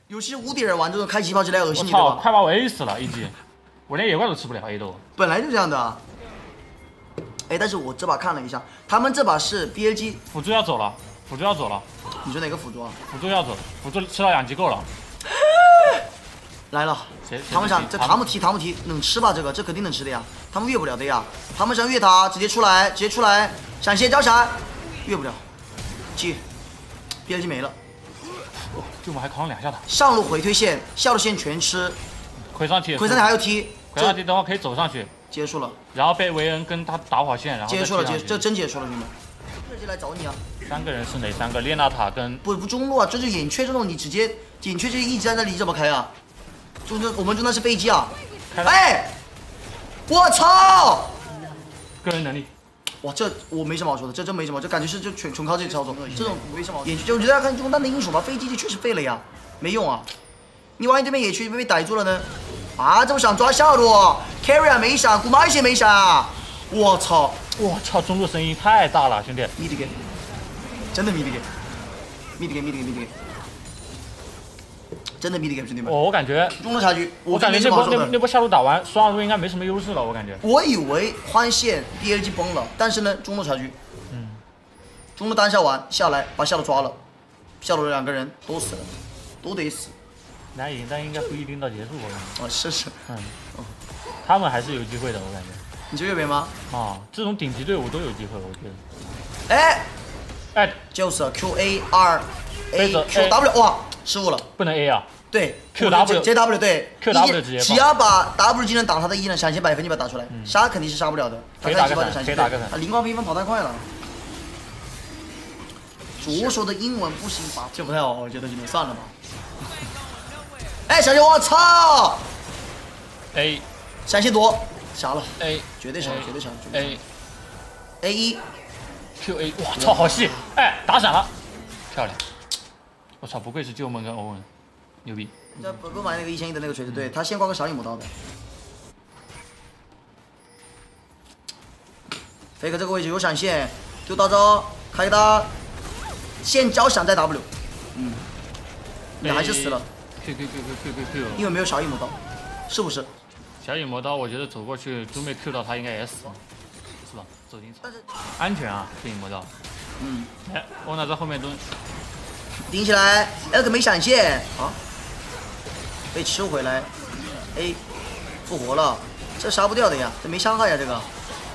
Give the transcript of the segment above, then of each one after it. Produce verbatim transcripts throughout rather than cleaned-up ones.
尤其是无敌人玩这种开气泡机来恶我心你的吧？ 操，快把我 A 死了一击，我连野怪都吃不了 A 都。 本来就这样的啊。哎，但是我这把看了一下，他们这把是 B L G 辅助要走了，辅助要走了， 你说哪个辅助啊？ 辅助要走，辅助吃到养鸡够了。 来了， 谁？ 他们想这塔姆提塔姆提能吃吧？这个这肯定能吃的呀，他们越不了的呀。他们想越塔，直接出来，直接出来，闪现交闪，越不了。G B L G 没了。 就我们还扛了两下塔。 上路回推线，下路线全吃。 魁上体， 魁上体还有踢， 魁上体等会可以走上去。 结束了。 然后被维恩跟他打跑线，然后结束了，结这真结束了，兄弟们。这就来找你啊！ 三个人是哪三个？列娜塔跟不不中路啊，这就眼缺这种，你直接眼缺就一直在那里怎么开啊？中间我们中那是飞机啊！哎，我操！ 个人能力。 哇，这我没什么好说的，这真没什么，这感觉是就全纯靠这操作，这种没什么好。眼缺，我觉得要看中单的英雄吧，飞机就确实废了呀，没用啊！你万一对面野区被被逮住了呢？啊，这么想抓下路 ，carry 啊没闪，古马线没闪啊！我操！ 我操，中路声音太大了，兄弟。 密的给，真的密的给，密的给，密的给，密的给，真的密的给，兄弟们。 我我感觉中路差距， 我感觉那波那那波下路打完，双二路应该没什么优势了，我感觉。 我以为宽线 B L G 崩了，但是呢，中路差距， 嗯， 中路单下完下来把下路抓了，下路两个人都死了，都得死。 难赢，但应该不一定到结束，我感觉。 哦，是是， 嗯，哦，他们还是有机会的，我感觉。 你这右边吗？ 啊，这种顶级队伍都有机会，我觉得。 哎， 哎， 就是 Q A R A Q W， 哇，失误了， 不能 A 啊。 对 ，Q W J W 对 ，Q W 直接只要把 W 技能挡他的 E 呢，闪现百分就把他打出来， 嗯杀肯定是杀不了的。 可以打个闪，可以打个闪。 啊，灵光缤纷跑太快了。左手的英文不行吧？这不太好，我觉得就算了吧。哎，闪现，我操 ！A， 闪现多，杀了 A， 绝对杀，绝对杀，A A 一 Q A， 哇操，好细！哎，打闪了，漂亮！我操，不愧是旧梦跟欧文，牛逼！ 这不不买那个一千一的那个锤子，对他先挂个小影魔刀的。飞哥这个位置有闪现，丢大招，开大，先交闪再 W， 嗯，你还是死了。 Q Q Q Q Q Q Q， 因为没有小影魔刀，是不是？ 小影魔刀，我觉得走过去，猪妹 Q 到他应该也死了，是吧？走进场，安全啊，这影魔刀。 嗯。 哎，欧娜在后面蹲， 顶起来 ，L 没闪现啊，被吃回来 ，A 复活了，这杀不掉的呀，这没伤害呀，这个。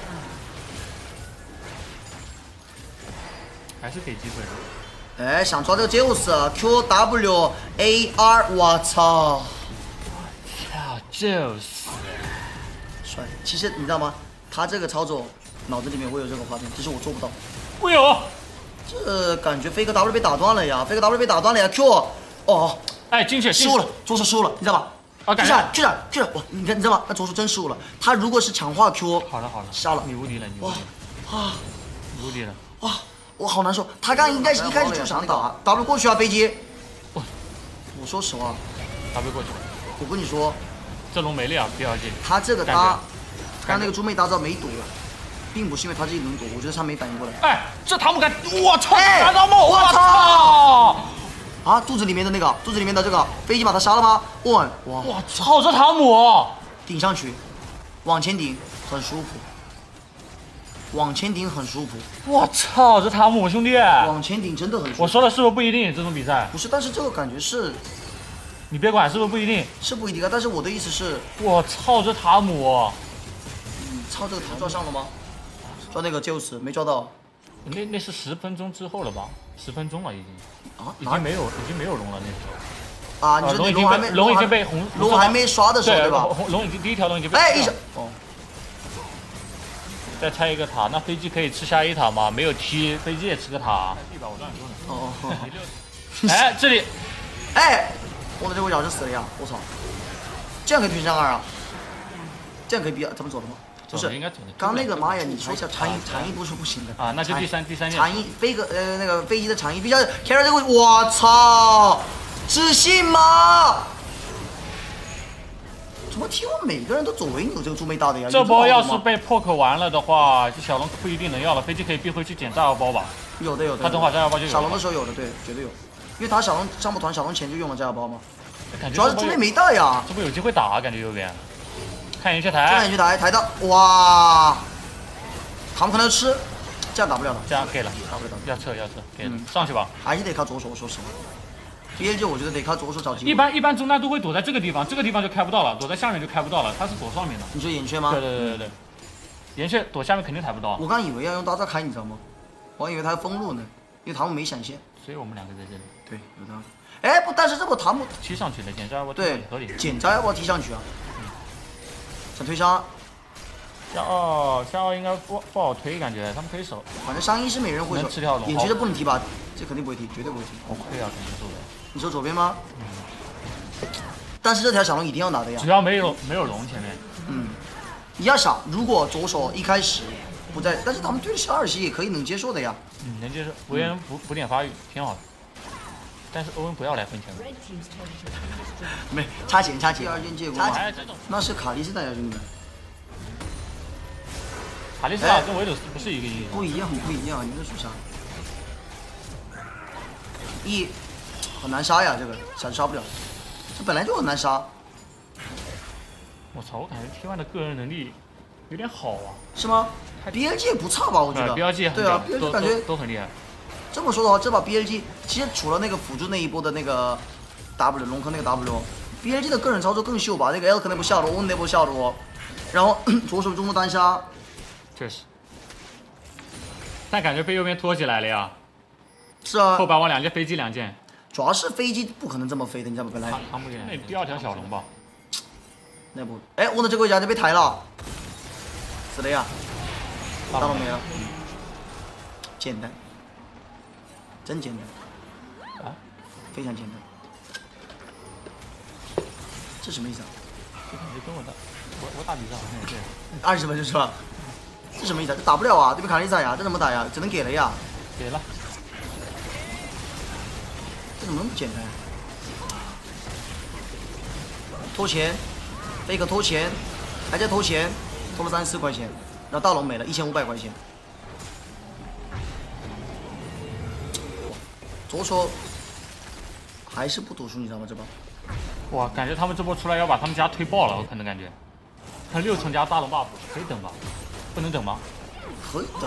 还是给机会的。 哎，想抓这个 Zeus Q W A R， 我操！ 操 Zeus， 帅！其实你知道吗？他这个操作脑子里面会有这个画面，只是我做不到。 会有。 这感觉飞哥 W 被打断了呀，飞哥 W 被打断了呀 Q， 哦， 哎，进去失误了，左手失误了，你知道吧？ 啊， 去闪去闪去闪！哇，你看你知道吗？他左手真失误了。他如果是强化 Q， 好了好了， 杀了， 你无敌了，你无敌了，啊，你无敌了， 哇！我好难受，他刚应该是一开始就想打 W 过去啊，飞机。我我说实话 ，W 过去。 我跟你说， 这龙没力啊 ，B L G。 他这个搭，刚那个猪妹大招没躲，并不是因为他自己能躲，我觉得他没反应过来。 哎，这塔姆敢，我操！ 哎， 大招梦， 我操！ 啊，肚子里面的那个，肚子里面的这个飞机把他杀了吗？哇哇！ 我操，这塔姆顶上去，往前顶，很舒服。往前顶很舒服， 我操，这塔姆兄弟， 往前顶真的很舒服。 我说的是不是不一定这种比赛？ 不是，但是这个感觉是， 你别管是不是不一定， 是不一定啊。但是我的意思是， 我操，这塔姆， 嗯，操这个塔抓上了吗？抓那个 Zeus 没抓到， 那那是十分钟之后了吧？十分钟了已经， 啊， 已经没有已经没有龙了那时候。 啊，你说那龙还没龙已经被红龙还没刷的时候对吧？ 龙已经第一条龙已经被哎一下哦。 再拆一个塔，那飞机可以吃下一塔吗？没有踢，飞机也吃个塔。 哦哦。 哎，这里， 哎，我的这位老师死了呀！我操，这样可以推上二啊？这样可以逼他们走的吗？不是， 应该走的。 刚那个妈呀，你说一下长衣，长衣不是不行的啊，那就第三第三件。 长衣飞个呃那个飞机的长衣，必须要 carry 这个，我操，自信吗？怎么听我每个人都走维纽这个猪妹大的呀？ 这波要是被破口完了的话，这小龙不一定能要了。飞机可以逼回去捡炸药包吧？ 有的有的。 他等会炸药包就有。 小龙的时候有的，对，绝对有，因为他小龙上部团小龙前就用了炸药包嘛。 感觉主要是中间没带呀。 这波有机会打，感觉右边。看延续这样台， 去抬抬到，哇！他们可能要吃，这样打不了了， 这样给了， 打不了，打不了。 要撤要撤，给了嗯， 上去吧。 还是得靠左手，说实话。B L G 我觉得得靠左手找机会。 一般一般中单都会躲在这个地方，这个地方就开不到了，躲在下面就开不到了，他是躲上面的。 你说眼圈吗？ 对对对对对，岩雀躲下面肯定抬不到， 我刚以为要用大招开，你知道吗？我还以为他要封路呢，因为他们没闪现。 所以我们两个在这里。 对，有道理。哎，不，但是这波塔姆踢上去的减灾我对合理。 减灾要不要踢上去啊？想推伤， 下二下二应该不不好推，感觉他们可以守。 反正伤一是没人会守能吃掉龙， 眼圈就不能踢吧？这肯定不会踢，绝对不会踢。 好亏啊，肯定是的。 你说左边吗？但是这条小龙一定要拿的呀只。要没有没有龙前面， 嗯，你要想，如果左手一开始不在，但是他们对着小二系也可以能接受的呀。 嗯，能接受。维恩补补点发育挺好的，但是欧文不要来分钱。 没差钱差钱。第二件借过吗？ 哎，这种那是卡莉丝代呀，兄弟们。 卡莉斯塔跟维鲁斯不是一个意思。 不一样，不一样，你这属啥？一很难杀呀，这个闪杀不了，这本来就很难杀， 我操，我感觉 T 一 的个人能力有点好啊。 是吗？B L G 也不差吧，我觉得。 B L G 对啊，B L G 都感觉都都很厉害。 这么说的话，这把 B L G 其实除了那个辅助那一波的那个 W 龙坑那个 W，B L G 的个人操作更秀吧？那个 L 可能不下路，欧那波下路，然后左手中路单杀， 确实。但感觉被右边拖起来了呀。 是啊后，排往两件飞机两件， 主要是飞机不可能这么飞的，你知道吗？本来他他们那第二条小龙吧， 那波，哎，我的这个位置还是被抬了，死了呀，大龙没了，简单，真简单， 啊， 非常简单，这什么意思啊？ 这感觉跟我的我我打比赛好像也这样。 二十分是吧？这什么意思啊？这打不了啊，对面卡莉萨呀，这怎么打呀？只能给了呀， 给了， 这怎么那么简单？拖钱，飞哥拖钱，还在拖钱，拖了三十四块钱，然后大龙没了，一千五百块钱。左手还是不读书，你知道吗？这把哇，感觉他们这波出来要把他们家推爆了，我可能感觉。他六层加大龙 buff 可以等吧？不能等吗？ 可以等，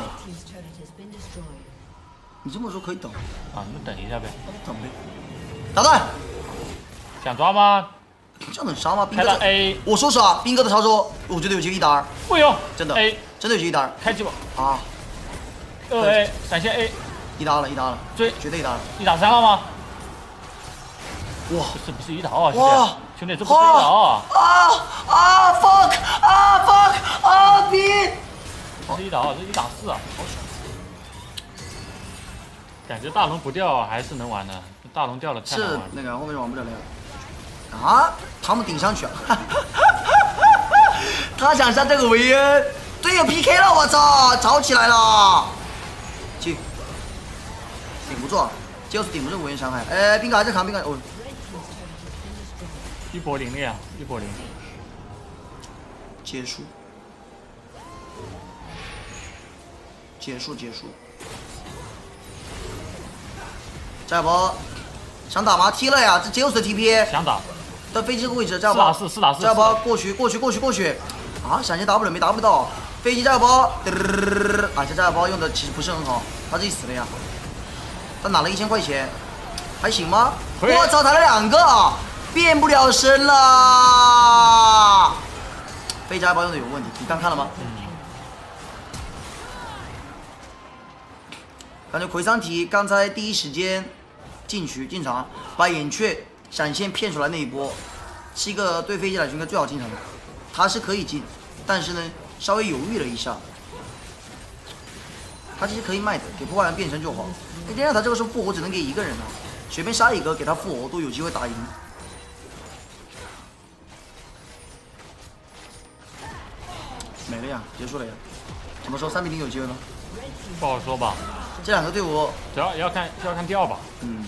你这么说可以等， 啊，那等一下呗。 等呗。打断， 想抓吗？ 这样能杀吗？兵开了哥这， A， 我说实话，兵哥的操作，我觉得有机会一打二， 会有真的 A 真的有机会一打二开机吧， 啊！ 二 A 闪现 A 一打二了，一打二了， 追绝对一打二了。 一打三了吗？ 哇不是不是一打二啊，兄哇弟，兄弟这不是一打二啊， 啊啊 fuck 啊 fuck 啊逼！ 这是一打二，这是一打四啊。感觉大龙不掉还是能玩的，大龙掉了太难是玩了。 那个后面玩不了了啊！他们顶上去了，他想杀这个维恩，队友 P K 了，我操，吵起来了，去，顶不住啊，就是顶不住维恩伤害。哎，兵哥还在扛，兵哥哦， 一波零了呀，一波零。 结束，结束，结束。加油波，想打吗？踢了呀，这杰欧斯的 T P， 想打， 到飞机这个位置，加油四打波， 四，四打四。 加油波，过去，过去，过去，过去。啊，闪现 W 没 W 到，飞机加油波，啊，这加油波用的其实不是很好，他自己死了呀。他拿了一千块钱，还行吗？ 可以我操，他了两个，变不了身了。飞机加油波用的有问题，你刚看了吗？感觉魁桑提刚才第一时间进去进场，把眼雀闪现骗出来那一波，是一个对飞机来说应该最好进场的，他是可以进，但是呢稍微犹豫了一下，他其实可以卖的，给破坏人变身就好。那第二他这个时候复活只能给一个人啊，随便杀一个给他复活都有机会打赢。没了呀，结束了呀。怎么说三比零有机会吗？ 不好说吧， 这两个队伍， 主要要看要看调吧。 嗯。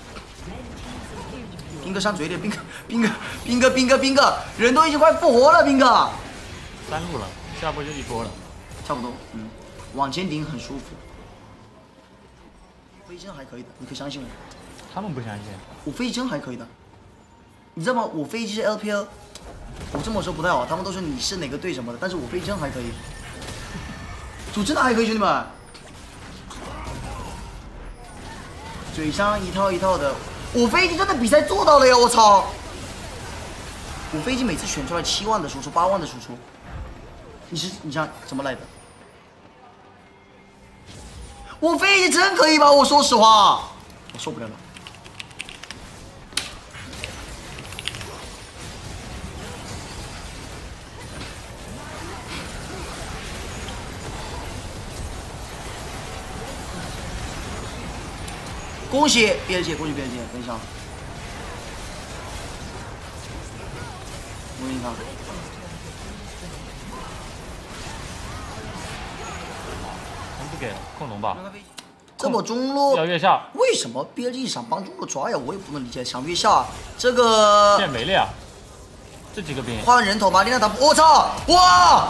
兵哥上嘴脸，兵哥，兵哥，兵哥，兵哥，兵哥，人都已经快复活了，兵哥。 三路了，下波就一波了。 差不多，嗯，往前顶很舒服。飞机还可以的，你可以相信我。 他们不相信。 我飞机还可以的。 你知道吗？我飞机是 L P L， 我这么说不太好，他们都说你是哪个队什么的，但是我飞机真还可以，主真的还可以，兄弟们。嘴上一套一套的，我飞机真的比赛做到了呀！我操！我飞机每次选出来七万的输出，八万的输出，你是你想怎么来的？我飞机真可以吧？我说实话，我受不了了。恭喜毕业姐，恭喜毕业姐！等一下，我给你看， 不给了，控龙吧。 这么中路要月下， 为什么 B L G 想帮中路抓呀？我也不能理解。想月下这个现在没了呀，这几个兵换人头吧，另外他，我操，哇！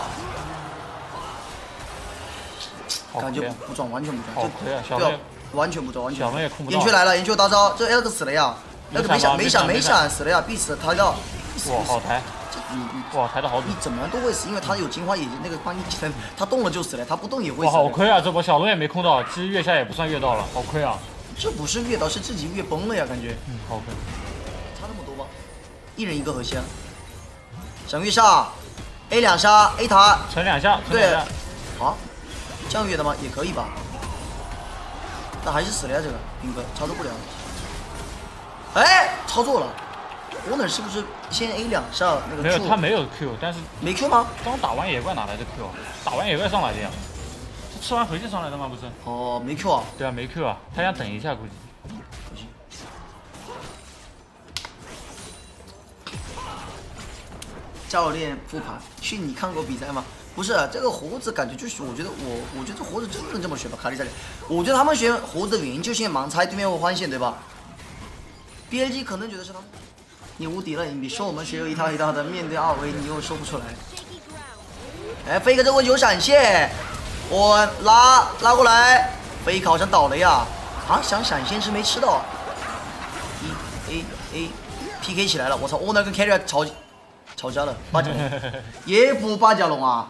感觉不撞，完全不撞， 好亏啊！小对妹， 完全不撞，完全。 小妹也控不到。 眼球来了，眼球大招，这 L 死了呀！L 没闪，没闪，没闪，死了呀！必死，他要。 哇，好抬！ 你你哇，抬的好准。 你怎么都会死，因为他有金花眼睛那个观音技能，他动了就死了，他不动也会死。 哇，好亏啊！这波小龙也没控到，其实月下也不算月到了，好亏啊！ 这不是月到，是自己月崩了呀，感觉。 嗯，好亏。 差那么多吗？一人一个核心。想月下 ，A 两杀 A 塔。 存两下，存对。 两下。 啊，降月的吗？也可以吧。但还是死了呀，这个兵哥操作不了。哎，操作了。我那是不是先 A 两下那个？ 没有，他没有 Q， 但是没 Q 吗？ 刚打完野怪哪来的 Q 啊？打完野怪上来的呀？是吃完回去上来的吗？不是？ 哦，没 Q 啊？ 对啊，没 Q 啊，他想等一下估计。 教练复盘，去你看过比赛吗？不是，这个胡子感觉就是，我觉得我，我觉得这胡子真的能这么选吧？卡利教练，我觉得他们选胡子的原因就是因为盲猜对面会换线，对吧 ？B L G 可能觉得是他们，你无敌了，你比说我们学有一套一套的，面对二维你又说不出来。哎，飞哥这位有闪现，我拉拉过来，飞克好像倒了呀！啊，想闪现是没吃到。一 A A P K 起来了，我操，我那跟 carry 吵吵架了，八角龙也不八角龙啊！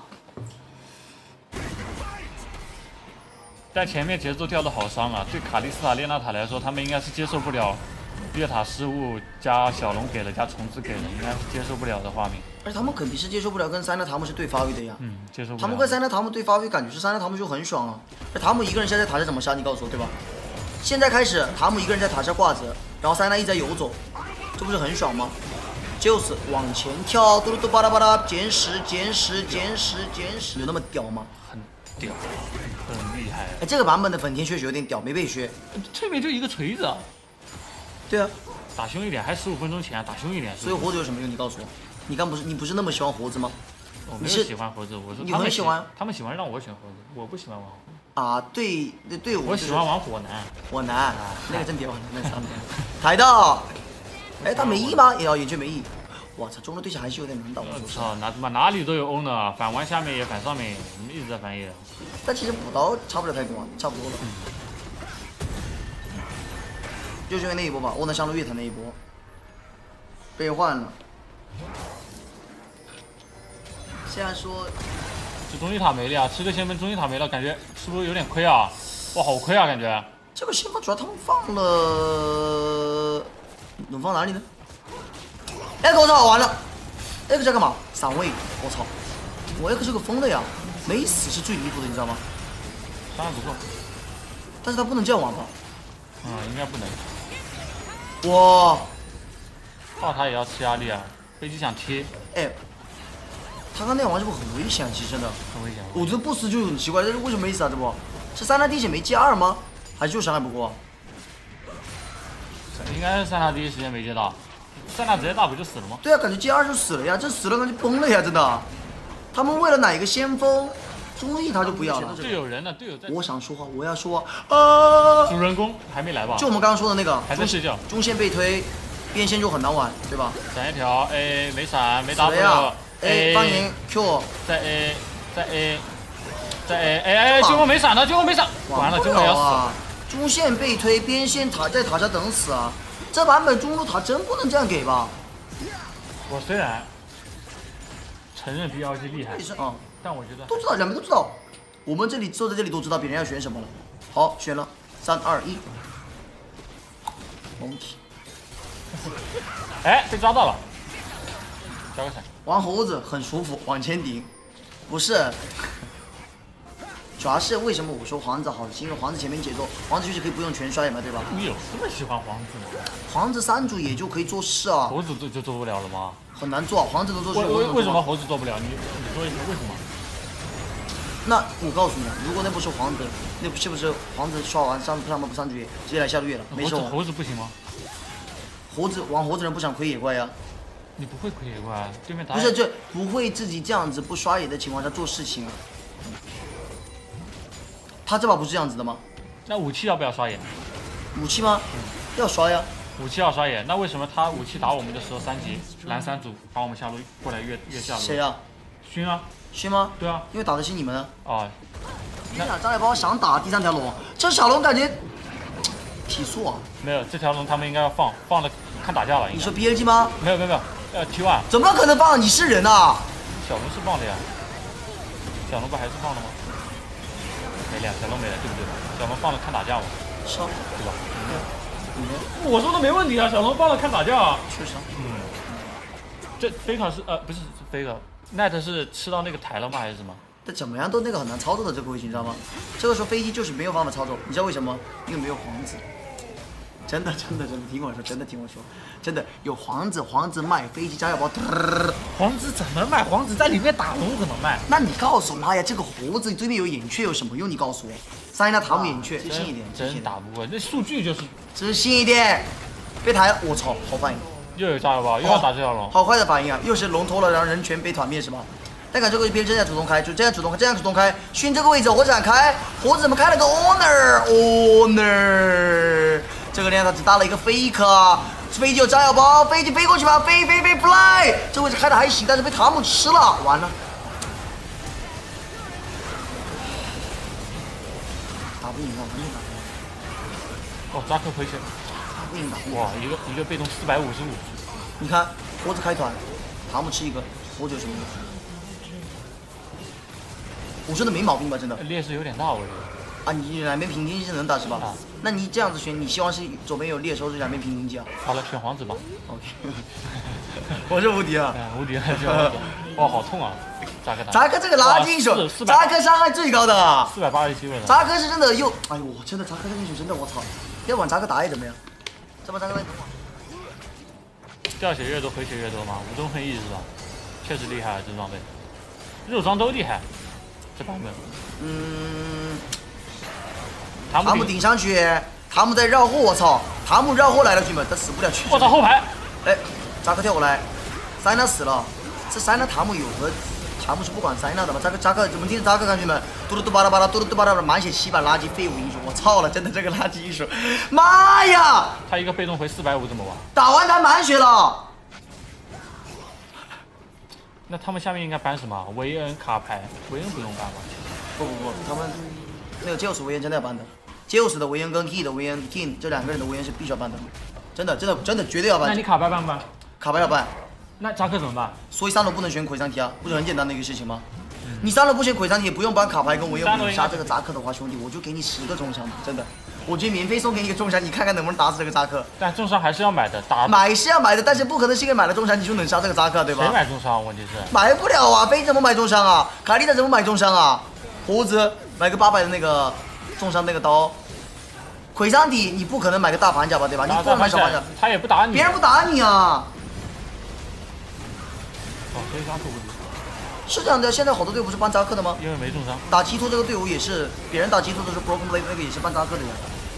在前面节奏掉的好伤啊，对卡莉斯塔、列娜塔来说，他们应该是接受不了越塔失误加小龙给了加虫子给了，应该是接受不了的画面。 而他们肯定是接受不了跟塞纳塔姆是对发育的呀。 嗯，接受不了。 他们跟塞纳塔姆对发育，感觉是塞纳塔姆就很爽啊。而塔姆一个人现在塔下怎么杀？你告诉我，对吧？现在开始，塔姆一个人在塔下挂着，然后塞纳一直在游走，这不是很爽吗？就是往前跳，嘟噜嘟巴拉巴拉，捡石捡石捡石捡石，有那么屌吗？ 很屌，很厉害。 哎，这个版本的粉天确实有点屌，没被削。 对面就一个锤子啊。 对啊， 打凶一点，还十五分钟前、啊、打凶一点。 所以胡子有什么用？你告诉我，你刚不是你不是那么喜欢胡子吗？ 我没有喜欢胡子，我说你他们很喜欢， 他们喜欢让我选胡子，我不喜欢玩胡子。 啊，对对对， 我喜欢玩火男。 火男，那个真屌，那三抬到，哎，他没 E 吗？也要也就没 E。我操，中路对象还是有点难打。 我操，哪他妈哪里都有 O 呢，反完下面也反上面也，你们一直在翻页。 但其实补刀差不了太多，差不多了。就是因为那一波吧，我能上路越塔那一波，被换了。现在说， 这中医塔没了呀，吃个先锋中医塔没了，感觉是不是有点亏啊？哇，好亏啊，感觉。 这个先锋主要他们放了，能放哪里呢？哎，我操，完了 ！X 在干嘛？闪位，我操！我 X 是个疯的呀，没死是最离谱的，你知道吗？ 伤害不错， 但是他不能这样玩吧？ 嗯，应该不能。 哇！ 爆塔也要吃压力啊，飞机想贴。 哎，他刚那样玩是不是很危险？其实真的很危险。 我觉得不死就很奇怪，这是为什么没死啊？这不是三大地血没接二吗？还是就伤害不过？ 应该是塞纳第一时间没接到，塞纳直接大不就死了吗？ 对啊，感觉接二就死了呀，这死了感觉崩了呀，真的。他们为了哪一个先锋，中立他就不要了。 队友人呢？队友在。 我想说话，我要说话啊！ 主人公还没来吧？ 就我们刚刚说的那个， 还在睡觉。 中线被推，边线就很难玩，对吧？ 闪一条 A 没闪，没 W。A 放赢 Q。 再 A， 再 A， 再 A， 哎哎，结果没闪的，结果没闪，完了，结果要死了。 中线被推，边线塔在塔下等死啊！这版本中路塔真不能这样给吧？ 我虽然承认 B L G 厉害， 啊， 但我觉得都知道，两边都知道。我们这里坐在这里都知道别人要选什么了。好，选了，三二一，蒙体。 哎，被抓到了，交个闪。 玩猴子很舒服，往前顶，不是。主要是为什么我说皇子好，是因为皇子前面节奏，皇子就是可以不用全摔嘛，对吧？ 你有这么喜欢皇子吗？ 皇子三主也就可以做事啊， 猴子就就做不了了吗？ 很难做，皇子能做事。 为为为什么猴子做不了？你你说一说为什么？ 那我告诉你，如果那不是皇子，那是不是皇子刷完上上半部三主野，直接来下路野了？没事。 猴子猴子不行吗？ 猴子玩猴子人不想亏野怪呀、啊。 你不会亏野怪啊？对面打不是这不会自己这样子不刷野的情况下做事情啊。他这把不是这样子的吗？ 那武器要不要刷野？ 武器吗？嗯、要刷呀。 武器要刷野，那为什么他武器打我们的时候三级蓝三组把我们下路过来越越下路？ 谁呀、啊？ 勋啊。 勋吗？ 对啊， 因为打的是你们啊。 哦。 你俩张海包想打第三条龙，这小龙感觉提速啊。 没有，这条龙他们应该要放，放了看打架了。 你说 B L G 吗？ 没有没有没有，呃 T 一。 怎么可能放？你是人啊？ 小龙是放的呀。小龙不还是放的吗？没了，小龙没了，对不对？小龙放了看打架嘛。 是啊。 对吧？ 嗯。 我说的没问题啊，小龙放了看打架啊。 确实。 嗯。这飞卡是呃不是飞卡 ，Net 是吃到那个台了吗还是什么？ 但怎么样都那个很难操作的这个位置，你知道吗？这个时候飞机就是没有办法操作，你知道为什么？因为没有皇子。真的真的真的听我说，真的听我说，真的有皇子，皇子卖飞机炸药包。 皇子怎么卖？皇子在里面打龙怎么卖？ 那你告诉我，妈呀，这个猴子对面有眼雀有什么用？你告诉我，塞纳塔姆眼雀，知心一点， 真打不过，那数据就是知心一点。被抬了，我操，好反应。 又有炸药包，又要打这条龙， 好快的反应啊！又是龙脱了，然后人全被团灭是吧？但看这个一边正在主动开，就这样主动开，这样主动开，熏这个位置，火展开，猴子怎么开了个 honor honor？ 这个链他只搭了一个 fake， 飞机有炸药包，飞机飞过去吧，飞飞飞 fly， 这位置开的还行，但是被塔姆吃了，完了，打不赢了，完全打不赢。 哦，扎克回血， 打不赢打不赢。 哇，一个一个被动四百五十五， 你看猴子开团，塔姆吃一个，猴子有什么用？我说的没毛病吧？真的劣势有点大，我觉得。 啊，你两边平经济是能打是吧？啊、那你这样子选，你希望是左边有猎手，是两边平经济啊？ 好了，选皇子吧。 OK， 我是无敌啊！ 无敌了，选皇子。哇，好痛啊！扎克打。 扎克这个垃圾英雄，扎克伤害最高的。 四百八十七位了。 扎克是真的又，哎呦，真的扎克这个英雄真的，我操！要往扎克打野怎么样？这把扎克在等我。 掉血越多回血越多嘛，无中生义是吧？确实厉害，这装备，肉装都厉害。这版本， 嗯， 塔姆顶上去，塔姆在绕后，我操，塔姆绕后来了，兄弟们，他死不了去。 我操，后排， 哎，扎克跳过来，塞纳死了，这塞纳塔姆有个，塔姆是不管塞纳的吗？扎克扎克怎么听着扎克看兄弟们，嘟噜嘟巴拉巴拉，嘟噜嘟巴拉巴拉，满血七百垃圾废物英雄，我操了，真的这个垃圾英雄，妈呀！ 他一个被动回四百五怎么玩？ 打完他满血了。 那他们下面应该搬什么？维恩卡牌，维恩不用搬吧？ 不不不，他们那个杰奥斯维恩真的要搬的，杰奥斯的维恩跟 Key 的维恩 King 这两个人的维恩是必须要搬的，真的真的真的绝对要搬。 那你卡牌搬不搬？ 卡牌要搬。 那扎克怎么办？ 所以三楼不能选魁三体啊，不是很简单的一个事情吗？嗯、你三楼不选魁三体，也不用搬卡牌跟维恩。你杀这个扎克的话，兄弟，我就给你十个重伤，真的。我觉得免费送给你一个重伤，你看看能不能打死这个扎克。 但重伤还是要买的，打买是要买的，但是不可能是因为买了重伤你就能杀这个扎克，对吧？ 谁买重伤？问题是买不了啊，飞怎么买重伤啊？卡莉塔怎么买重伤啊？胡子买个八百的那个重伤那个刀，魁三体你不可能买个大盘甲吧，对吧？你不能买小盘甲， 他也不打你， 别人不打你啊。 哦，所以扎克无敌。 是这样的，现在好多队伍不是搬扎克的吗？ 因为没重伤。 打基托这个队伍也是，别人打基托都是 Broken Blade 那个也是搬扎克的呀。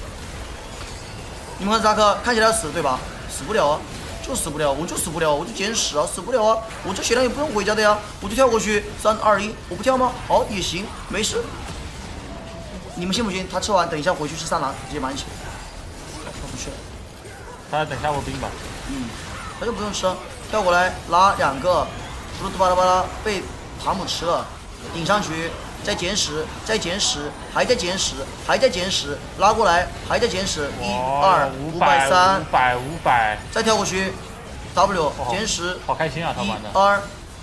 你们看扎克看起来要死对吧？死不了啊，就死不了，我就死不了，我就捡屎啊，死不了啊！我这血量也不用回家的呀，我就跳过去，三二一，我不跳吗？好也行，没事。你们信不信？他吃完等一下回去吃三郎，直接满血。他不去了， 他等下我兵吧。 嗯，他就不用吃了，跳过来拉两个，嘟噜嘟巴拉巴拉被塔姆吃了，顶上去。再捡屎，再捡屎，还在捡屎，还在捡屎，拉过来，还在捡屎，一二五百三， 五百五百， 再跳过去， W 歼十， 好开心啊，他玩的。 二。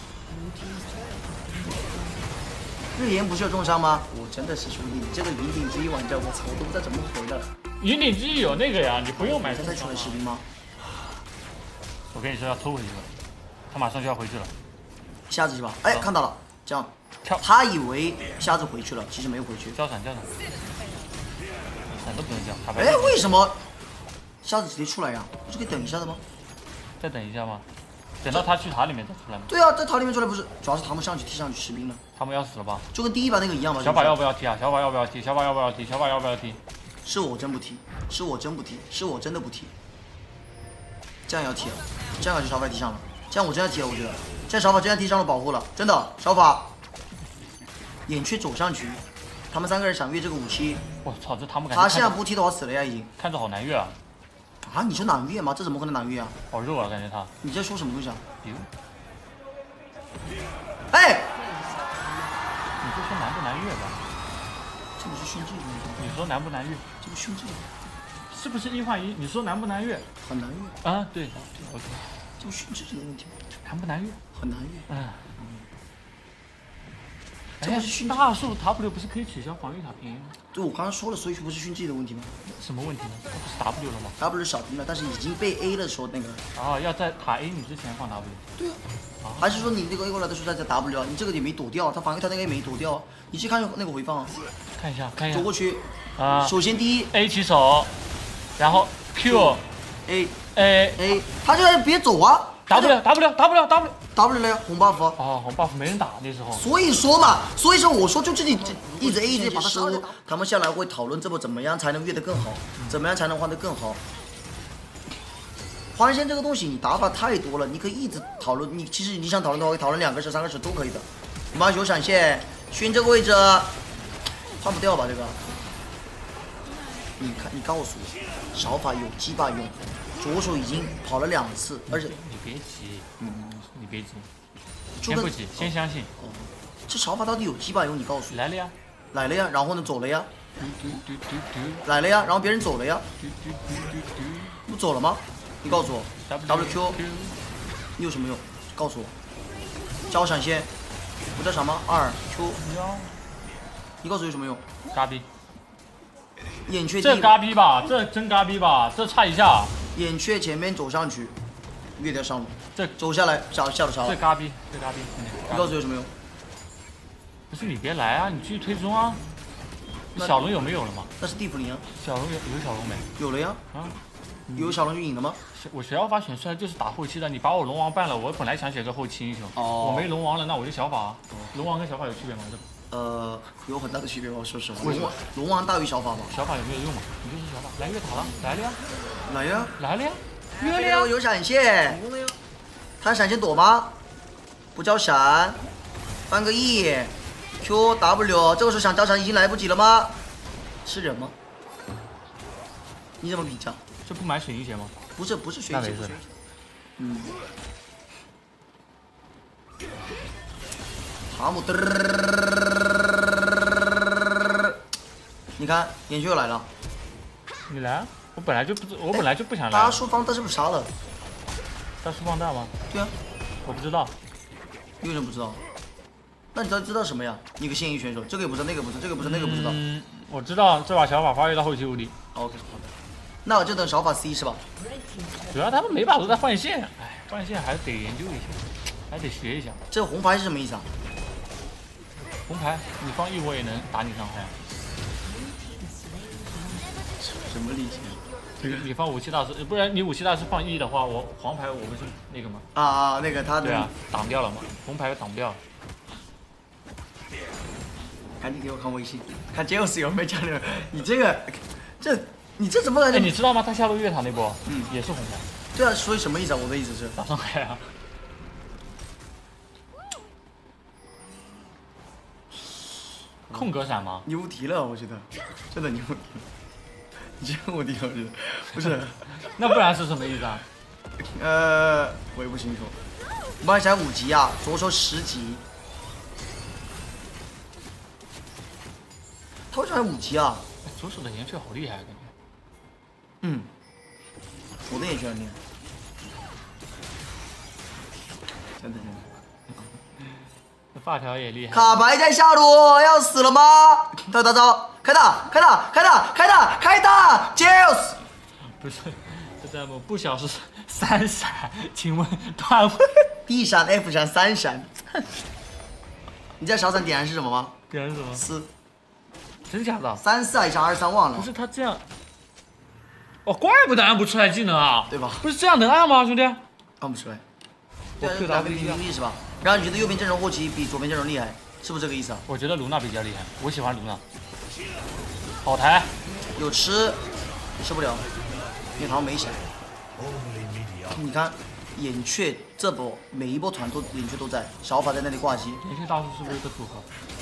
日炎不是有重伤吗？我真的是兄弟，你这个云顶之一玩家，我操，我都不知道怎么回的。 云顶之一有那个呀，你不用买。 现在出来士兵吗？ 我跟你说要偷回去了，他马上就要回去了。 瞎子是吧？哎，看到了，这样。 跳， 他以为瞎子回去了，其实没有回去。 交闪，交闪，闪都不能交。 哎，为什么瞎子直接出来呀？不是可以等一下的吗？ 再等一下吗？等到他去塔里面再出来吗？ 对啊，在塔里面出来不是，主要是他们上去踢上去士兵了。 他们要死了吧？ 就跟第一把那个一样吧。 小把要不要踢啊？小把要不要踢？小把要不要踢？小把要不要踢？ 是我真不踢，是我真不踢，是我真的不踢。这样要踢了，这样就小法踢上了，这样我真要踢了，我觉得，这样小法真的踢上了保护了，真的小法。 眼雀走上去，他们三个人想越这个武器。 我操，这他们感觉他现在不踢的话死了呀，已经。看着好难越啊！ 啊，你说难越吗？这怎么可能难越啊？ 好肉啊，感觉他。 你在说什么东西啊？ 哟。 哎！ 你就说难不难越吧？ 这不是训制的问题。 你说难不难越？ 这不训制的。 是不是一换一？你说难不难越？ 很难越。 啊，对，对 ，OK。 这不训制的问题。 难不难越？ 很难越。 嗯。 这不是训大树 W 不是可以取消防御塔平吗？ 对，我刚刚说了，所以不是训制的问题吗？ 什么问题呢？那不是 W 了吗 ？W 是小兵了，但是已经被 A 了，说那个。 啊，要在塔 A 你之前放 W。 对啊。啊还是说你那个 A 过来的时候再在 W 啊？你这个也没躲掉，他防御塔那个也没躲掉，你去看那个回放啊。 看一下，看一下。 走过去。 啊。 首先第一 A 起手，然后 Q A A A， 他就在别走啊。 W W W W W 了呀，红 buff 哦，红 buff 没人打那时候。 所以说嘛，所以说我说就这里一直 A 一直把他失误，他们下来会讨论这波怎么样才能越得更好，怎么样才能换得更好。环线这个东西你打法太多了，你可以一直讨论。你其实你想讨论的话，可以讨论两个时、三个时都可以的。我们有闪现，熏这个位置换不掉吧？这个，你看，你告诉我，小法有几把用？ 左手已经跑了两次，而且你别急，嗯，你别急， 先不急，先相信。 哦，这小法到底有几把用？你告诉我。 来了呀， 来了呀，然后呢，走了呀。 嘟嘟嘟嘟嘟。 来了呀，然后别人走了呀。 嘟嘟嘟嘟嘟。 不走了吗？你告诉我。W Q。 Q。 你有什么用？告诉我。交闪现。不叫闪吗？二 Q。你告诉我有什么用？ 嘎逼。 眼雀。 这嘎逼吧，这真嘎逼吧，这差一下。 眼雀前面走上去，越掉上路， 这走下来下下了桥。 这嘎逼，这嘎逼。 你告诉我有什么用？ 不是你别来啊，你继续推中啊。小龙有没有了吗？ 那是地府灵啊。 小龙有有小龙没？ 有了呀。啊。有小龙就赢了吗？ 我谁要法选出来就是打后期的，你把我龙王办了，我本来想选个后期英雄， 哦、 我没龙王了，那我就小法。龙王跟小法有区别吗？这。 呃，有很大的区别吧，说实话。龙王龙王大于小法吧？ 小法有没有用嘛？你就是小法，来越塔了，来了呀， 来呀， 来了呀，越了呀， 有闪现，他闪现躲吗？不交闪，翻个 E，Q W， 这个时候想交闪已经来不及了吗？是人吗？你怎么比较？ 这不买水银鞋吗？ 不是，不是水银鞋，嗯。哈姆嘚你看，眼雀又来了。 你来啊！我本来就不，我本来就不想来。 大树方大是不是杀了？ 大树放大吗？ 对啊。 我不知道。 你为什么不知道？那你知道知道什么呀？你个现役选手，这个也不知道，那个不知道，这个不知道，那个不知道。 嗯，我知道这把小法发育到后期无敌。 OK， 好的。那我就等小法 C 是吧？ 主要他们每把都在换线，哎，换线还得研究一下，还得学一下。 这个红牌是什么意思啊？ 红牌，你放 E 我也能打你伤害。 什么理解？这个你放武器大师，不然你武器大师放 E 的话，我黄牌我不是那个吗？ 啊啊，那个他对啊，挡掉了嘛，红牌挡不掉。 赶紧给我看微信，看杰克斯有没有交流。你这个，这你这怎么来的？ 哎，你知道吗？他下路越塔那波， 嗯， 也是红牌。 对啊，所以什么意思啊？我的意思是打伤害啊。空格闪吗？ 牛蹄了，我觉得，真的牛蹄了。你这牛蹄了，我觉得不是。 那不然是什么意思啊？ 呃，我也不清楚。我们才五级啊，左手十级。他为什么还五级啊？ 左手的岩雀好厉害，感觉。 嗯，我的岩雀很厉害。 真的真的。 这发条也厉害。 卡牌在下路，要死了吗？他有大招，开大，开大，开大，开大，开大 ，Juice。 不是，这弹幕不小是三闪，请问段位 ？D 闪、F 闪、三闪。你知道小闪点燃是什么吗？ 点燃是什么？ 四。 真假的？ 三四还是二三忘了？ 不是他这样。哦，怪不得按不出来技能啊， 对吧？ 不是这样能按吗，兄弟？ 按不出来。对啊， 我 Q 两个平均力是吧？然后你觉得右边阵容后期比左边阵容厉害，是不是这个意思啊？ 我觉得卢娜比较厉害，我喜欢卢娜。好抬， 有吃，吃不了，因为好像没闪。你看，眼雀这波每一波团都眼雀都在，小法在那里挂机。 眼雀大叔是不是一个组合？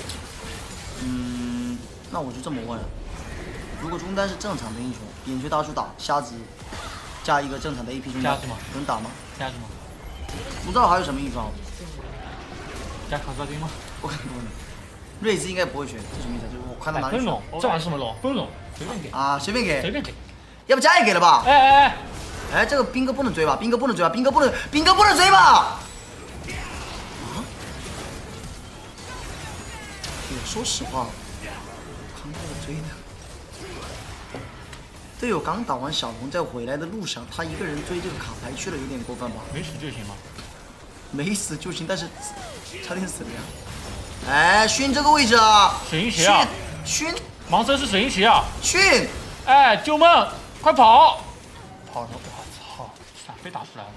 嗯，那我就这么问了。如果中单是正常的英雄，眼雀大叔打瞎子，加一个正常的 A P 中单，能打吗？ 加什么？ 不知道还有什么英雄？ 加卡萨丁吗？ 我看过了。瑞兹应该不会选，这什么意思？就是我看到哪里？ 分龙，这玩意什么龙？分龙，随便给啊，随便给， 随便给。 要不加也给了吧？ 哎哎哎！ 哎，这个兵哥不能追吧？兵哥不能追吧？兵哥不能，兵哥不能追吧？啊？说实话，康哥追的。队友刚打完小龙，在回来的路上，他一个人追这个卡牌去了，有点过分吧？ 没死就行吗？ 没死就行，但是差点死了呀！哎，熏这个位置啊！ 水银鞋啊！ 熏， 盲僧是水银鞋啊！ 熏！ 哎，救梦，快跑！跑了，我操，闪被打出来了。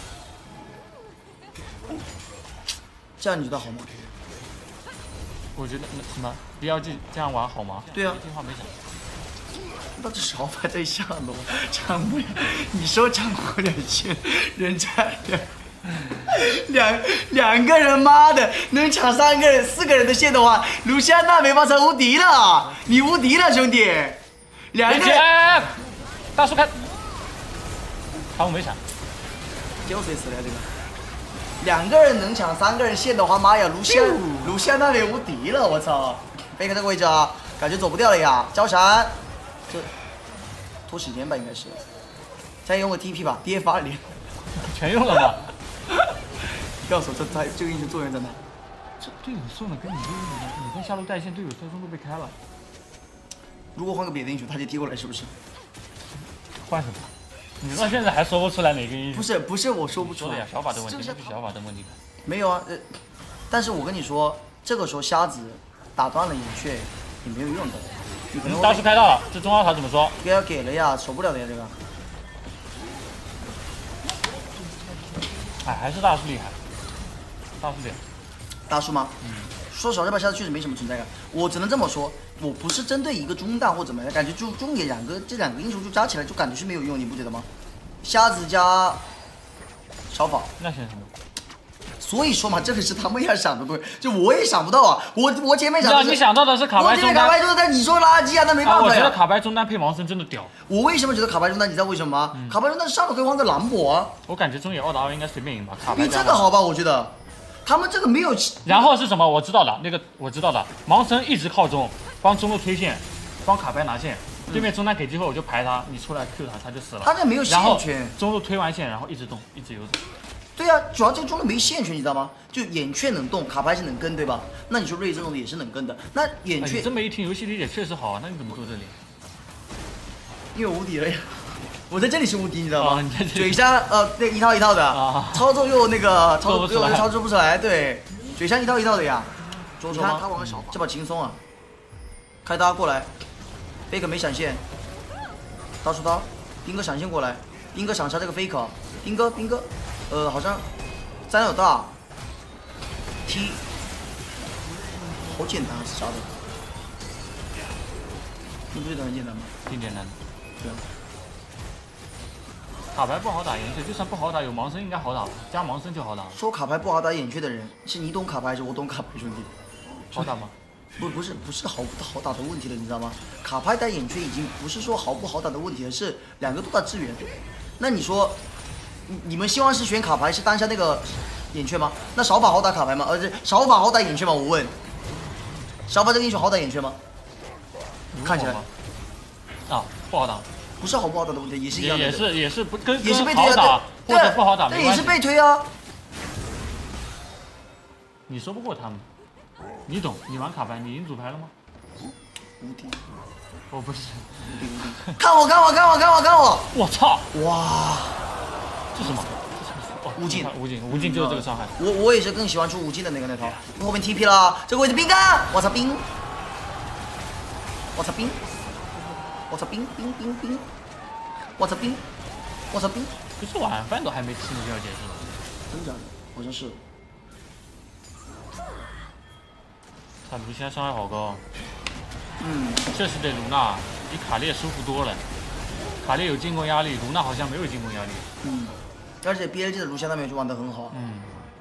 这样你觉得好吗？ 我觉得那什么 B L G 这样玩好吗？ 对啊， 这话没讲。 那这小牌在下路，抢不了。你说抢不了线，人家两两两个人，妈的能抢三个人、四个人的线的话，卢锡安娜没法成无敌了，你无敌了，兄弟。两个人， 哎哎，大叔开，好，我没闪。 结果谁死了这个？两个人能抢三个人线的话，妈呀，卢锡安卢锡安那里无敌了，我操！贝克这个位置啊，感觉走不掉了呀，交闪。这拖时间吧，应该是。再用个 T P 吧 ，D F 二连。 全用了吗？ 告诉我这他这个英雄作用在哪？ 这队友送的跟你队友你在下路带线，队友最终都被开了。 如果换个别的英雄，他就踢过来，是不是？ 换什么？你到现在还说不出来哪个英雄？ 不是不是，我说不出来。 说的呀，小法的问题，是小法的问题。 没有啊，呃，但是我跟你说，这个时候瞎子打断了眼雀也没有用的。你可能大叔开到了，这中二塔怎么说？ 给要给了呀，守不了的呀，这个。 哎，还是大叔厉害。大叔厉害。 大叔吗？嗯。说实话，这把瞎子确实没什么存在感。我只能这么说，我不是针对一个中单或怎么样，感觉就中野两个这两个英雄就加起来就感觉是没有用，你不觉得吗？瞎子加小法。 那选什么？ 所以说嘛，这个是他们要想的对，就我也想不到啊。我我前面想的是， 你想到的是卡牌中单， 卡牌中单，但你说垃圾啊，那没办法呀。 我觉得卡牌中单配盲僧真的屌。 我为什么觉得卡牌中单？你知道为什么吗？嗯、卡牌中单上路可以换个兰博啊。 我感觉中野奥达尔应该随便赢吧。卡牌比这个好吧？我觉得，他们这个没有。 然后是什么？我知道了，那个我知道了。盲僧一直靠中，帮中路推线，帮卡牌拿线。对面中单给机会我就排他，你出来 Q 他，他就死了。 他这没有线权。 中路推完线，然后一直动，一直游走。 对啊，主要这个中路没线权，你知道吗？就眼雀能动，卡牌是能跟，对吧？那你说瑞这种也是能跟的，那眼雀、 哎、你这么一听，游戏理解确实好啊。那你怎么坐这里？ 因为我无敌了呀，我在这里是无敌，你知道吗？ 哦、你嘴山呃，那一套一套的，啊、操作又那个操作又操作不出来，对，嘴山一套一套的呀。左手吗？这把轻松啊！开搭过来，贝克没闪现，大叔刀，兵哥闪现过来，兵哥闪杀这个 faker， 兵哥兵哥。呃，好像三有大踢，好简单啊，杀的，你不觉得很简单吗？ 挺简单的。 对啊。 卡牌不好打眼雀，就算不好打，有盲僧应该好打，加盲僧就好打。 说卡牌不好打眼雀的人，是你懂卡牌还是我懂卡牌，兄弟？ 好打吗？ 不，不是，不是好不好打的问题了，你知道吗？卡牌打眼雀已经不是说好不好打的问题了，是两个都打支援。那你说？你们希望是选卡牌是单下那个眼雀吗？那少法好打卡牌吗？呃，这少法好打眼雀吗？我问，少法这个英雄好打眼雀吗？看起来啊，不好打。 不是好不好打的问题，也是一样的。 也是也是不跟也是被推啊， 或者不好打， 对，也是被推啊。 你说不过他们，你懂？你玩卡牌，你赢组牌了吗？ 无敌， 我不是。 无敌无敌！看我看我看我看我看我！ 我操！ 哇， 这是什么？哦无尽无尽无尽就是这个伤害。 我我也是更喜欢出无尽的那个那套。后面 T P 了，这个位置冰干，我操冰！我操冰！我操冰冰冰冰！我操冰！我操冰！ 可是晚饭都还没吃呢就要结束了。 真假的？好像是。 他卢锡安伤害好高。 嗯， 这是对卢娜比卡列舒服多了。卡列有进攻压力，卢娜好像没有进攻压力。 嗯，而且 B L G 的卢锡安那边就玩得很好。 嗯。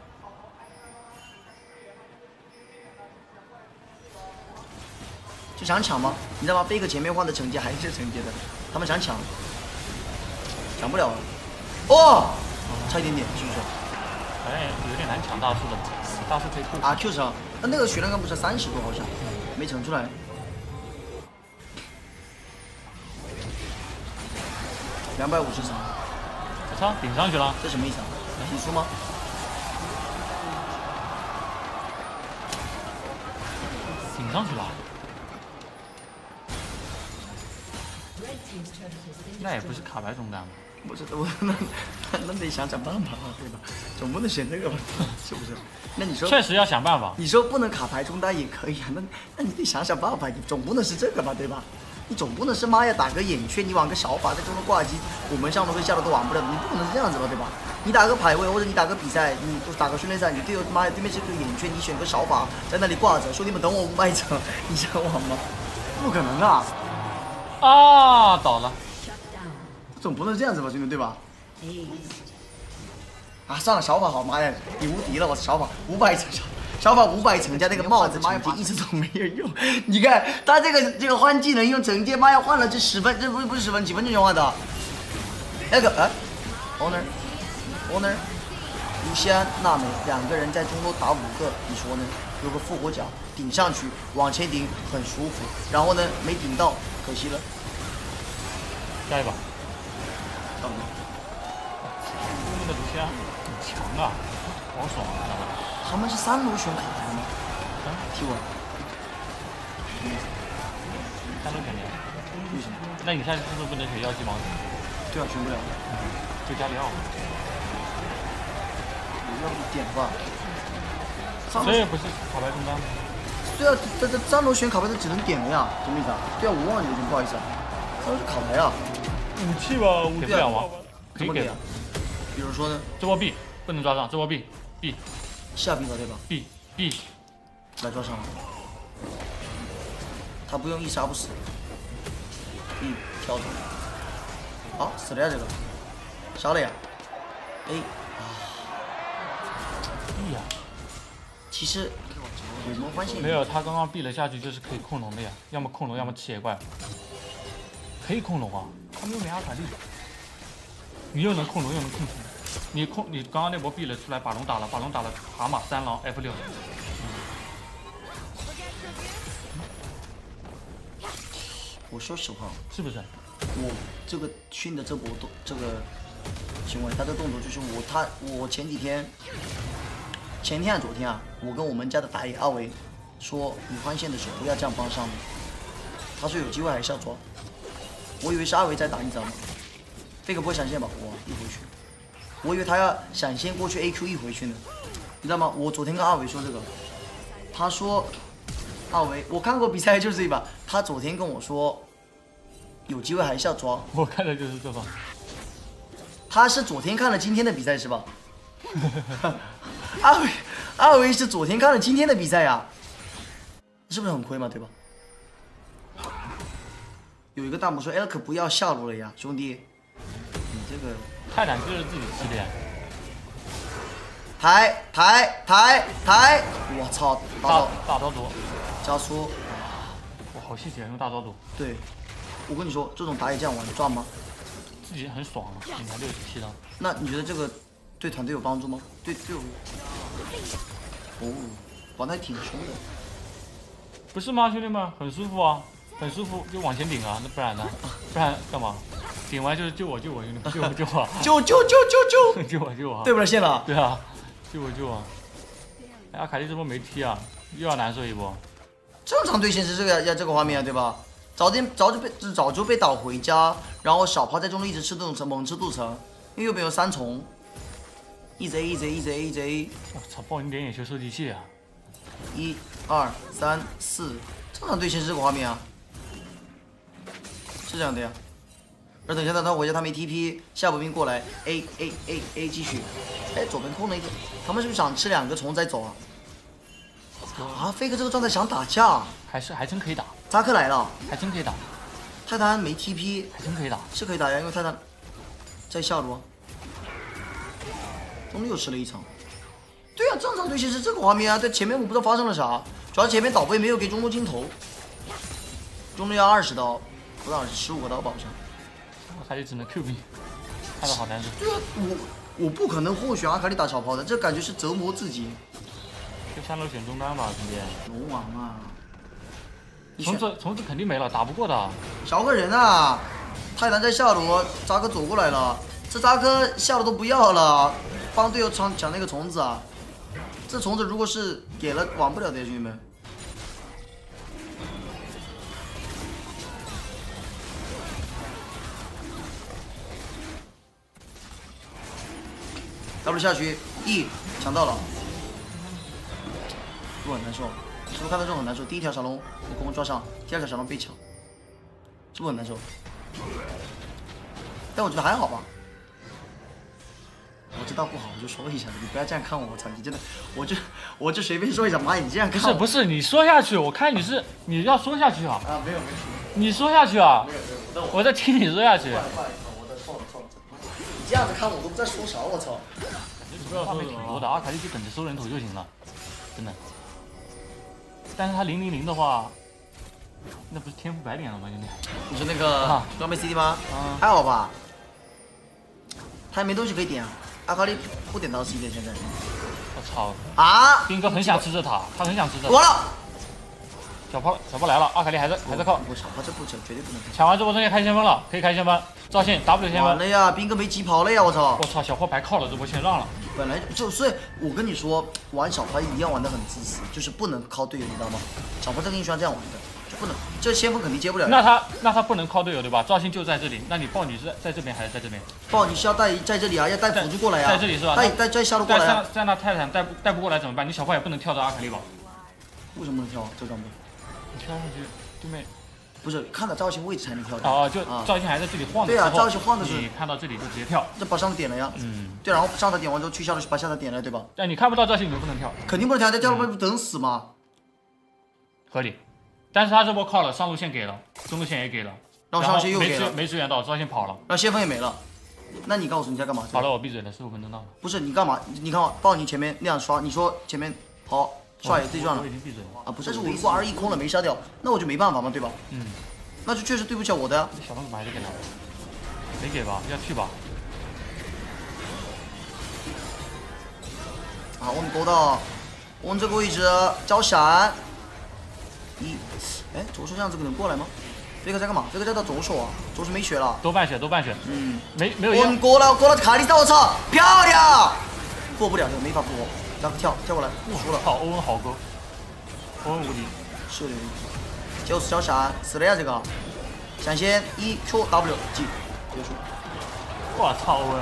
就想抢吗？你知道吗？飞哥前面换的惩戒还是惩戒的，他们想抢，抢不了了。哦，差一点点，是不是？ 哎，有点难抢大树的，大树可以扣。 啊 Q 上，那那个血量刚不是三十多好像，没整出来。两百五十三， 我操，顶上去了， 这什么意思啊？提速吗？ 顶上去了。那也不是卡牌中单吗？ 不是，我那那得想想办法啊，对吧？总不能选这个吧，是不是？那你说， 确实要想办法。 你说不能卡牌中单也可以啊，那那你得想想办法，你总不能是这个吧，对吧？你总不能是妈呀打个眼圈，你玩个小法在中路挂机，我们上路跟下路都玩不了，你不可能是这样子吧，对吧？你打个排位或者你打个比赛，你打个训练赛，你队友妈呀对面是个眼圈，你选个小法在那里挂着，兄弟们等我五百层，你想玩吗？不可能啊！ 啊，倒了。 总不能这样子吧，兄弟对吧？啊，算了，小法好，妈呀，你无敌了，我小法五百层，小法五百层加那个帽子惩戒一直都没有用。你看他这个这个换技能用惩戒，妈呀，换了这十分，这不不是十分，几分钟换的？那个哎 ，owner owner，卢锡安、娜美两个人在中路打五个，你说呢？有个复活脚顶上去，往前顶很舒服，然后呢没顶到，可惜了。 下一把。 到了。 那个卢锡安很强啊，好爽啊！ 他们是三路选卡牌吗？ 啊， 提问。 三路选的。 为什么？ 那你下次是不是不能选妖姬王子？ 对啊，选不了。 就加里奥。 要不点吧。 所以不是卡牌中单吗？ 对啊，这这三路选卡牌他只能点了呀，什么意思啊？对啊，我忘了已经不好意思啊。三路是卡牌啊。 武器吧，武器不了吗？可以给啊。比如说呢？ 这波 B 不能抓上，这波 B B 下兵了对吧 ？B B 来抓上了，他不用一杀不死。B 跳走，好死了呀这个，杀了呀 A 啊 B 呀。 其实我们发现没有，他刚刚 B 了下去就是可以控龙的呀，要么控龙，要么吃野怪，可以控龙啊，他们又没阿卡丽。你又能控龙又能控龙，你控你刚刚那波 B 了出来把龙打了，把龙打了蛤蟆三狼 F 六。 我说实话， 是不是？ 我这个训的这波动这个行为，他的动作就是我他我前几天前天啊昨天啊，我跟我们家的打野阿维说，你换线的时候不要这样帮上路。他说有机会还是要抓，我以为是阿维在打，你知道吗？这个不会闪现吧？哇，一回去，我以为他要闪现过去 A Q 一回去呢，你知道吗？我昨天跟阿伟说这个，他说阿伟，我看过比赛就是这一把，他昨天跟我说有机会还是要抓。 我看的就是这把。 他是昨天看了今天的比赛是吧？阿伟，阿伟是昨天看了今天的比赛呀，是不是很亏嘛？对吧？有一个弹幕说 ：“Elk 不要下路了呀，兄弟。”你这个泰坦就是自己吃的呀。 抬抬抬抬！我操！ 大大招毒， 加速！ 哇，好细节，用大招毒。 对，我跟你说，这种打野这样玩赚吗？ 自己很爽啊，你才六十七刀。 那你觉得这个对团队有帮助吗？对对我。哦，玩的还挺凶的。 不是吗，兄弟们，很舒服啊。很舒服，就往前顶啊，那不然呢？不然干嘛？顶完就是救我救我，兄弟们，救我救我， 救救救救救！ 救我救我， 对不了线了。 对啊，救我救我。 阿卡丽这波没踢啊，又要难受一波。 正常队形是这个呀，这个画面啊，对吧？早点早就被早就被导回家，然后小炮在中路一直吃镀层，猛吃镀层，因为右边有三重，一直 A 一直 A 一直 A 一直 A。 我操，爆你点眼球收集器啊！ 一、二、三、四，正常队形是这个画面啊，是这样的呀。而等一下他回家他没 T P， 下步兵过来 A A A A 继续，哎左边空了一点，他们是不是想吃两个虫再走啊？啊，飞哥这个状态想打架， 还是还真可以打， 扎克来了， 还真可以打， 泰坦没 T P， 还真可以打， 是可以打呀，因为泰坦在下路，中路又吃了一场。对啊，正常队形是这个画面啊，在前面我不知道发生了啥，主要前面导飞没有给中路镜头，中路要二十刀，不到二十，十五个刀保上。 阿卡丽只能 Q 兵，看到好难受。 对啊，我我不可能获选阿卡丽打小炮的，这感觉是折磨自己。 就下路选中单吧，兄弟。 龙王啊！ 虫子虫子肯定没了，打不过的。 小个人啊！泰坦在下路，扎克走过来了，这扎克下路都不要了，帮队友抢抢那个虫子啊！这虫子如果是给了，玩不了的，兄弟们。W 下去 ，E 抢到了，是不是很难受？是不是看到这种很难受？第一条小龙被空抓上，第二条小龙被抢，是不是很难受？但我觉得还好吧。我知道不好，我就说一下，你不要这样看我，我操，你真的，我就我就随便说一下，妈，你这样看我不是不是，你说下去，我看你是你要说下去啊。 啊，没有没有， 你说下去啊。 没有没有， 我在听你说下去。 不好意思，我在错了错了，你这样子看我都不知道说啥，我操。 不要说挺多的，阿卡丽就等着收人头就行了，真的。但是他零零零的话，那不是天赋白点了吗，兄弟？ 你说那个装备 C D 吗？ 啊， 还好吧。他也没东西可以点啊。阿卡丽不点到 C D 现在。 我操！ 啊！ 兵哥很想吃这塔，他很想吃这。 完了！ 小炮小炮来了，阿卡丽还在还在靠。 我小炮这不抢，绝对不能开。 抢完这波东西开先锋了，可以开先锋。赵信 W 先锋。 完了呀，兵哥没疾跑了呀！我操！ 我操，小炮白靠了，这波先让了。 本来就所以，我跟你说，玩小炮一定要玩得很自私，就是不能靠队友，你知道吗？小炮这个英雄要这样玩的，就不能，这先锋肯定接不了。 那他那他不能靠队友对吧？赵信就在这里，那你豹女是在这边还是在这边？ 豹女是要带在这里啊，要带辅助过来啊。 在这里是吧？ 带带带下路过来、啊。 在在那泰坦带不带不过来怎么办？你小炮也不能跳到阿卡丽吧？ 为什么不能跳这装备？ 你跳上去对面。 不是看到赵信位置才能跳的。 哦，就赵信还在这里晃的时候。 对啊，赵信晃的时候， 你看到这里就直接跳。 这把上头点了呀。 嗯。 对，然后上头点完之后去下路把下头点了，对吧？ 但你看不到赵信，你就不能跳。 肯定不能跳，在跳路不等死吗？ 合理。但是他这波靠了，上路线给了，中路线也给了， 然后上线又给了， 没支援到，赵信跑了。 然后先锋也没了。那你告诉你在干嘛？ 好了，我闭嘴了，十五分钟到了。 不是你干嘛？你看豹你前面那样刷，你说前面好刷也对转了。 我已经闭嘴了。 啊，不是，但是我如果 R 一空了没杀掉，那我就没办法嘛，对吧？ 嗯。 那就确实对不起我的呀。 小龙怎么还是给他？没给吧？要去吧？ 好，我们勾到我们这个位置交闪。一，哎，左手这样子能过来吗？飞哥在干嘛？飞哥在到左手啊，左手没血了。 都半血，都半血。 嗯， 没没有。 我们过了，过了卡莉萨，我操，漂亮！过不了这个，没法过。然后跳跳过来，输了。 好，欧文好勾，欧文无敌。 是的，就是交闪，死了呀这个。闪现一 Q W G 结束。 我操，欧文！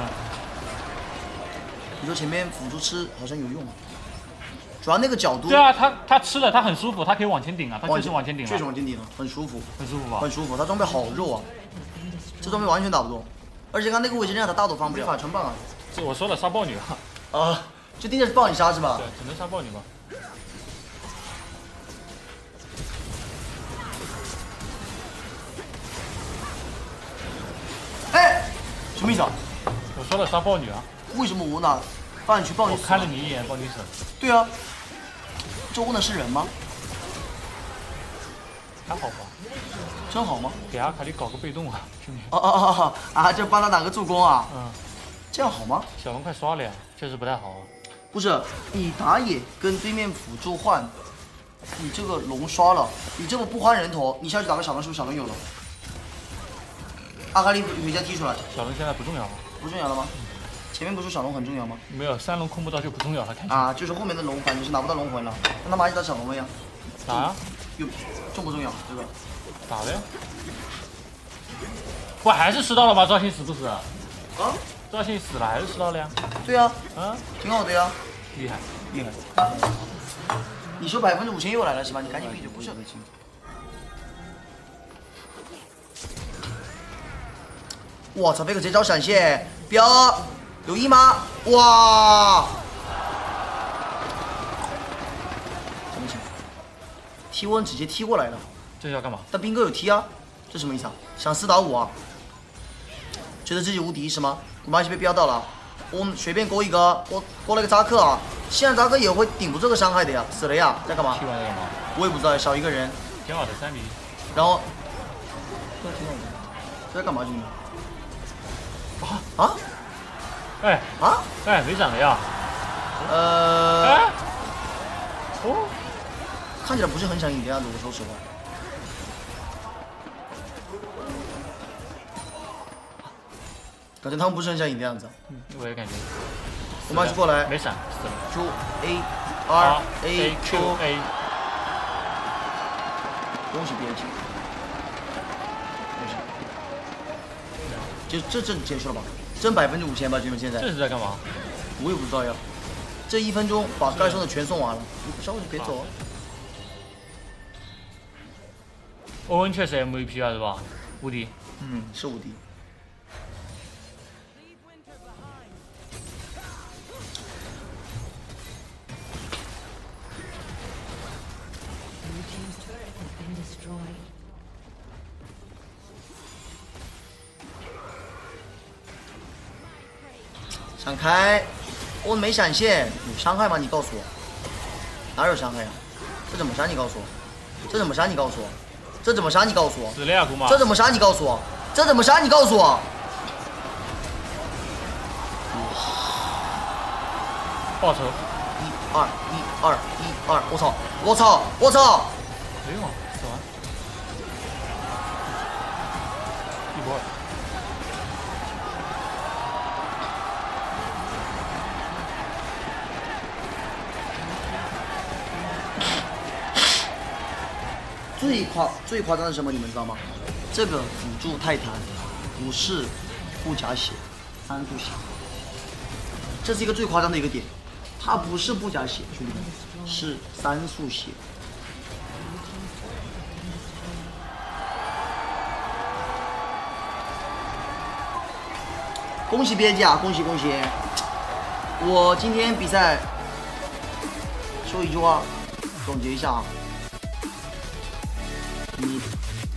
你说前面辅助吃好像有用，主要那个角度。 对啊，他他吃了，他很舒服，他可以往前顶啊，他确实往前顶了。 确实往前顶了，很舒服， 很舒服吧？ 很舒服，他装备好肉啊，这装备完全打不动，而且刚那个位置让他大都防不了，法穿棒啊。 这我说了杀豹女啊。 啊，就盯着豹女杀是吧？ 对，只能杀豹女吧。 哎，什么意思啊？ 我说了杀豹女啊。 为什么我哪放你去豹女？ 我看了你一眼，豹女死。 对啊，这问的是人吗？ 还好吧。 真好吗？ 给阿卡丽搞个被动啊，兄弟。 哦哦哦哦啊！就帮他打个助攻啊。 嗯。 这样好吗？ 小龙快刷了呀，确实不太好啊。 不是，你打野跟对面辅助换，你这个龙刷了，你这个不换人头，你下去打个小龙，是不是小龙有了？阿卡丽回家踢出来。 小龙现在不重要了。 不重要了吗？ 前面不是小龙很重要吗？ 没有三龙控不到就不重要了，看起来。 啊，就是后面的龙，反正是拿不到龙魂了，让他马上打小龙了呀。 打啊！ 有重不重要？这个打了呀！不还是吃到了吗？赵信死不死？ 啊？ 赵信死了还是吃到了呀？ 对啊， 啊， 挺好的呀， 厉害。 厉害。你说百分之五千又来了是吧？你赶紧闭嘴，不是很清。我操，飞哥直接招闪现，彪有一吗？哇！什么情况？踢温直接踢过来了， 这是要干嘛？ 但兵哥有踢啊，这什么意思啊？想四打五啊？觉得自己无敌是吗？马西被飙到了，我们随便勾一个，勾勾了个扎克啊，现在扎克也会顶不住这个伤害的呀，死了呀，在干嘛？ 踢完在干嘛？ 我也不知道，少一个人， 挺好的，三比一。 然后，这挺好的，这在干嘛兄弟？啊啊哎啊！ 哎，没闪了呀？ 呃， 哎，哦， 看起来不是很想赢的样子，我说实话。感觉他们不是很想赢的样子。 嗯，我也感觉。 我们还是过来没闪，死了。 Q A R A Q Q， A， 恭喜 B A G， 恭喜。就这这结束了吧？挣百分之五千吧，兄弟们现在。 这是在干嘛？ 我也不知道呀。这一分钟把该送的全送完了，你不稍微别走啊。 欧文确实 M V P 啊，是吧？无敌。 嗯，是无敌。闪开，我没闪现，有伤害吗？你告诉我，哪有伤害呀、啊？这怎么杀？你告诉我，这怎么杀？你告诉我，这怎么杀？你告诉我， 死了呀，姑妈！ 这怎么杀？你告诉我，这怎么杀？你告诉我。 报仇！ 一二一二一二，我操！我操！我操！ 没用啊，死完。一波二。 最夸最夸张的是什么？你们知道吗？这个辅助泰坦不是不加血，三速血，这是一个最夸张的一个点。它不是不加血，兄弟们，是三速血。恭喜 B A G 啊！恭喜恭喜！我今天比赛说一句话，总结一下啊。你